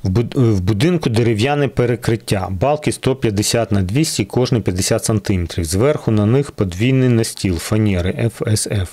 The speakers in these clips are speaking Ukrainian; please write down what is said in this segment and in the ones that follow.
В будинку дерев'яне перекриття, балки 150 на 200, кожні 50 см. Зверху на них подвійний настіл, фанери, ФСФ.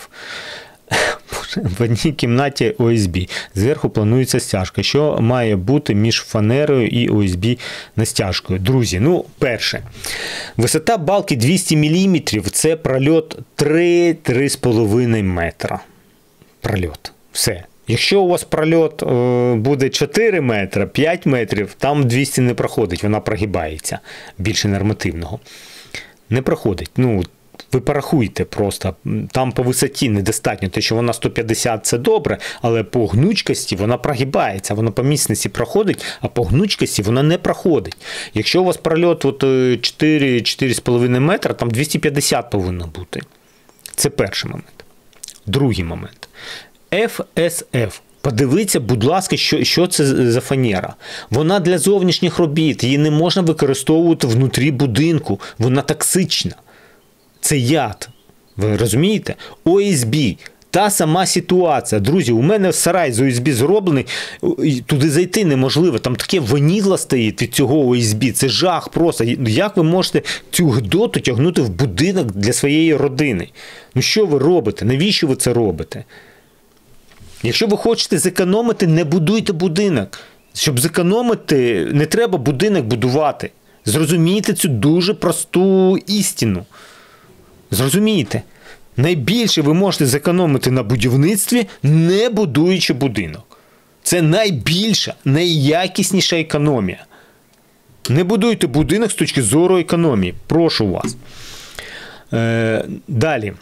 В одній кімнаті ОСБ. Зверху планується стяжка. Що має бути між фанерою і ОСБ настяжкою? Друзі, перше. Висота балки 200 мм – це прольот 3-3,5 метра. Прольот. Все. Якщо у вас прольот буде 4 метри, 5 метрів, там 200 не проходить, вона прогибається. Більше нормативного. Не проходить. Ви порахуйте просто, там по висоті недостатньо, те, що вона 150 – це добре, але по гнучкості вона прогибається, вона по міцності проходить, а по гнучкості вона не проходить. Якщо у вас прольот 4-4,5 метра, там 250 повинно бути. Це перший момент. Другий момент. ФСФ. Подивіться, будь ласка, що це за фанера. Вона для зовнішніх робіт, її не можна використовувати внутрі будинку, вона токсична. Це яд. Ви розумієте? ОСБ. Та сама ситуація. Друзі, у мене сарай з ОСБ зроблений, туди зайти неможливо. Там таке ваніло стоїть від цього ОСБ. Це жах просто. Як ви можете цю гидоту тягнути в будинок для своєї родини? Що ви робите? Навіщо ви це робите? Якщо ви хочете зекономити, не будуйте будинок. Щоб зекономити, не треба будинок будувати. Зрозумійте цю дуже просту істину. Зрозумійте, найбільше ви можете зекономити на будівництві, не будуючи будинок. Це найбільша, найякісніша економія. Не будуйте будинок з точки зору економії. Прошу вас. Далі.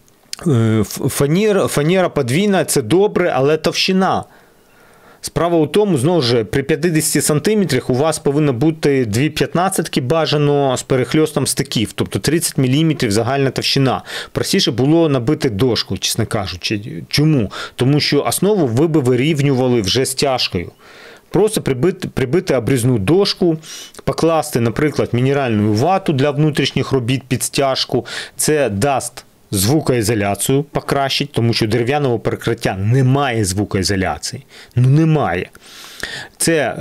Фанера подвійна – це добре, але товщина. Справа у тому, знову ж, при 50 см у вас повинно бути 2 15-ки бажано з перехльостом стиків, тобто 30 мм загальна товщина. Простіше було набити дошку, чесно кажучи. Чому? Тому що основу ви би вирівнювали вже стяжкою. Просто прибити обрізну дошку, покласти, наприклад, мінеральну вату для внутрішніх робіт під стяжку. Це дасть звукоізоляцію покращить, тому що дерев'яного перекриття немає звукоізоляції. Немає. Це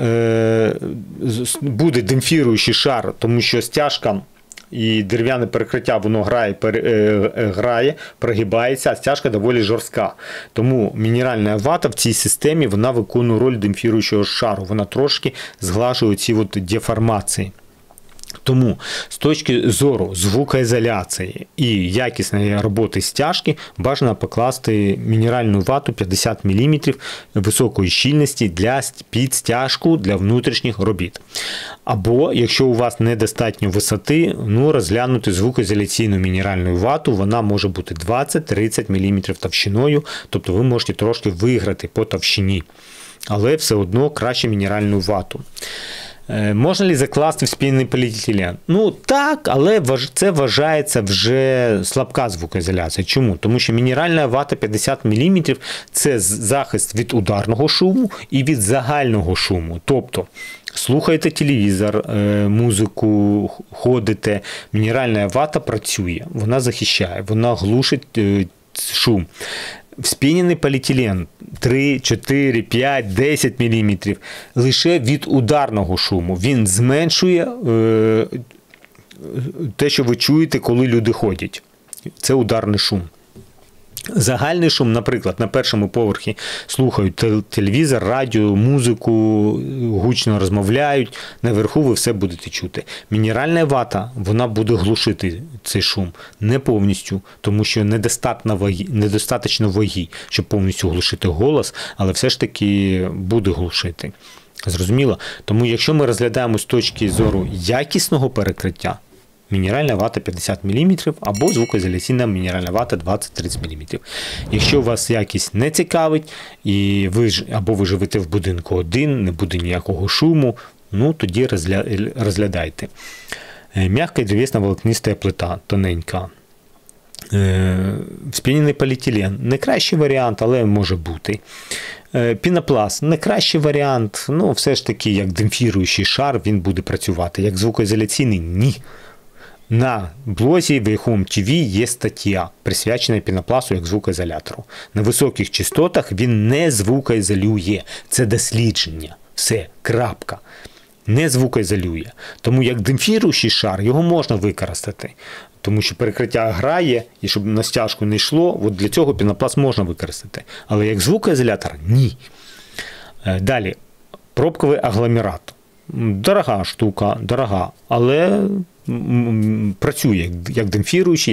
буде демпфіруючий шар, тому що стяжка і дерев'яне перекриття, воно грає, прогибається, а стяжка доволі жорстка. Тому мінеральна вата в цій системі, вона виконує роль демпфіруючого шару. Вона трошки зглажує ці деформації. Тому з точки зору звукоізоляції і якісної роботи стяжки бажано покласти мінеральну вату 50 мм високої щільності під стяжку для внутрішніх робіт. Або, якщо у вас недостатньо висоти, розглянути звукоізоляційну мінеральну вату, вона може бути 20-30 мм товщиною, тобто ви можете трошки виграти по товщині, але все одно краще мінеральну вату. Можна ли закласти в спінений поліетилен? Так, але це вважається вже слабка звукоізоляція. Чому? Тому що мінеральна вата 50 мм – це захист від ударного шуму і від загального шуму. Тобто, слухаєте телевізор, музику, ходите, мінеральна вата працює, вона захищає, вона глушить шум. Вспінений поліетилен 3, 4, 5, 10 мм лише від ударного шуму. Він зменшує те, що ви чуєте, коли люди ходять. Це ударний шум. Загальний шум, наприклад, на першому поверхі слухають телевізор, радіо, музику, гучно розмовляють, наверху ви все будете чути. Мінеральна вата, вона буде глушити цей шум, не повністю, тому що недостатньо ваги, щоб повністю глушити голос, але все ж таки буде глушити. Зрозуміло? Тому якщо ми розглядаємо з точки зору якісного перекриття, мінеральна вата 50 мм або звукоізоляційна мінеральна вата 20-30 мм. Якщо вас якість не цікавить, і або ви живете в будинку один, не буде ніякого шуму, тоді розглядайте. М'яка і древесна волокниста плита, тоненька. Вспінений поліетилен – не кращий варіант, але може бути. Пінопласт – не кращий варіант, все ж таки, як демпфіруючий шар, він буде працювати. Як звукоізоляційний – ні. На блозі Home TV є стаття, присвячена пінопласту як звукоізолятору. На високих частотах він не звукоізолює. Це дослідження. Все, крапка. Не звукоізолює. Тому як демпфіруючий шар, його можна використати. Тому що перекриття грає, і щоб на стяжку не йшло, от для цього пінопласт можна використати. Але як звукоізолятор – ні. Далі, пробковий агломерат. Дорога штука, дорога, але працює як демпфіруючий,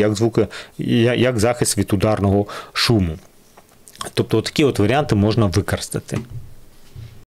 як захист від ударного шуму. Тобто такі варіанти можна використати.